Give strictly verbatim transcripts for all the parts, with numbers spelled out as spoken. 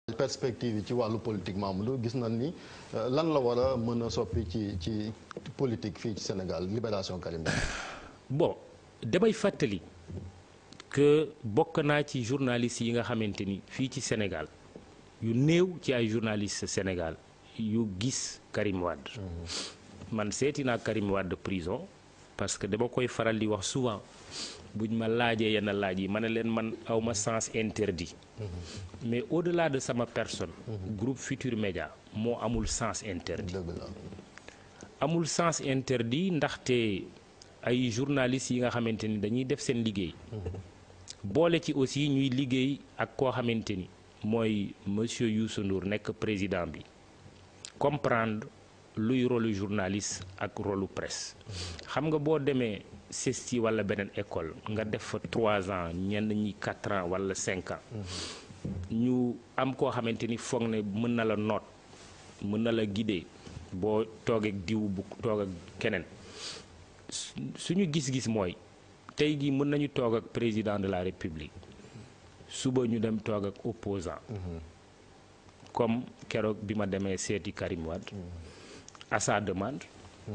perspective yi ci wàllu politique Mamadou gis nañ ni lan la war a mën a soppi ci ci politique fii ci Sénégal libération Karim. bon damay fàttali que bokk naa ci journalistes yi nga xamante ni fii ci Sénégal yu néew ci ay journalistes Sénégal yu gis Karim Wade. man seeti naa Karim Wade prison parce que dama koy faral di wax souvent buñ ma laajee yenn laaj yi ma ne leen man awma sens interdit. mais au-delà de sama personne. groupe Futur Média moo amul sens interdit. amul sens interdit ndaxte ay journalistes yi nga xamante ni dañuy def seen liggéey. boole ci aussi ñuy liggéey ak koo xamante ni mooy monsieur Youssou Ndour nekk président bi comprendre luy rôle journaliste ak rôle presse. xam nga boo demee CESTI wala beneen école nga def fa trois ans ñenn ñi quatre ans wala cinq ans. ñu am koo xamante ni foog ne mën na la noot mën na la guider boo toog ak diw bu toog ak keneen suñu gis-gis mooy tey gi mën nañu toog ak président de la république suba ñu dem toog ak opposant comme keroog bi ma demee seeti Karim Wade à sa demande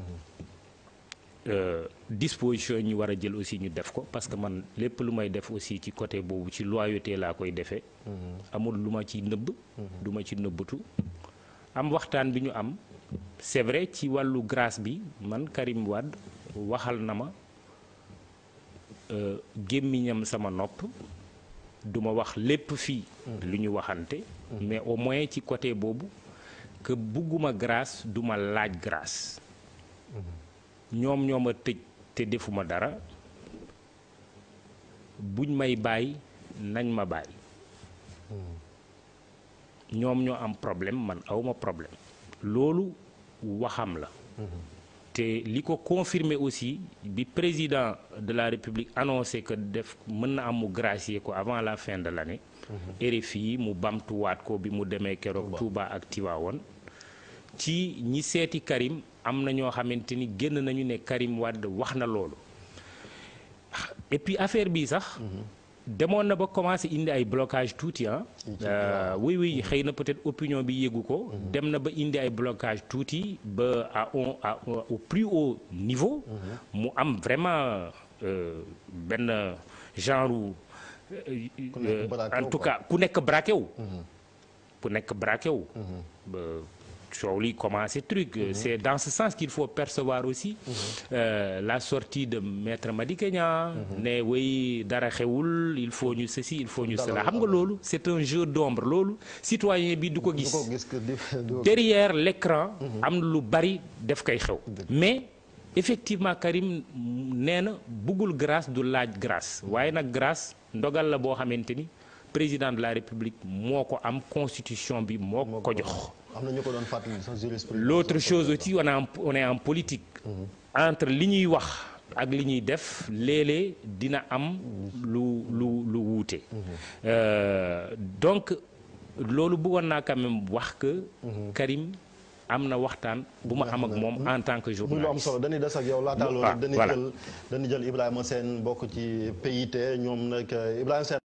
euh, disposition yi ñu war a jël aussi ñu def ko parce que man lépp lu may def aussi ci côté boobu ci loyauté laa koy defee amul lu ma ci nëbb du ma ci nëbbatu am waxtaan bi ñu am c'est vrai ci wàllu grâce bi man Karim Wade waxal na ma gémmiñam sama nopp duma wax lépp fii lu ñu waxante mais au moins ci côté boobu que bugguma grâce duma laaj grâce ñoom ñoo ma tëj te defuma dara buñ may bàyyi nañ ma bàyyi ñoom ñoo am problème man awma problème loolu waxam la te li ko confirmer aussi bi président de la République annoncé que def mën na am mu gracier ko avant la fin de l'année R F I mu bamtuwaat ko bi mu demee keroog Touba ak Tivaouane ci ñi seeti Karim am na ñoo xamante ni génn nañu ne Karim Wade wax na loolu et puis affaire bi sax demoon na ba commencé indi ay blocage tuuti ah oui oui xëy na peut-être opinion bi yéegu ko dem na ba indi ay blocage tuuti ba à on à au plus haut niveau mu am vraiment benn genre en tout cas ku nekk braqué wu ku nekk braqué wu coow li commencé truc mm-hmm. c'est dans ce sens qu'il faut percevoir aussi mm-hmm. euh, la sortie de maître Madické Niang mm-hmm. ne way dara xewul il faut ñu ceci il faut ñu cela xam nga loolu c'est un jeu d'ombre loolu citoyen bi du ko gis derrière l'écran mm-hmm. am lu bari def koy xew mais effectivement Karim nee na buggul grâce du laaj grâce waaye nag grâce ndogal la boo xamante ni président de la République moo ko am constitution bi moo ko jox. L'autre chose aussi on est en, on est en politique. Mm-hmm. entre li ñuy wax ak li ñuy def léeg-léeg dina am lu lu lu wuute. Mm-hmm. euh, donc loolu bëggoon naa quand même wax que. Mm-hmm. Karim am na waxtaan bu ma am ak moom en tant que journaliste. lu am solo dañuy des ak yow laata loolu dañuy jël dañuy jël Ibrahima Sène bokk ci P I T ñoom nag Ibrahima Sène